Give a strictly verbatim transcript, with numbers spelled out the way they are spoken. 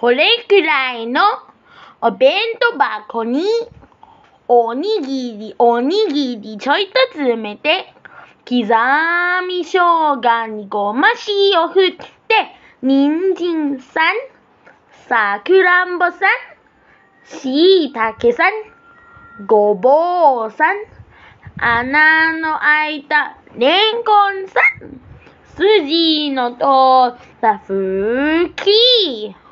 これくらいのお弁当箱におにぎり、おにぎりちょいと詰めて、刻み生姜にごま塩振って、人参さん、さくらんぼさん、しいたけさん、ごぼうさん、穴の開いたれんこんさん、筋の通ったふき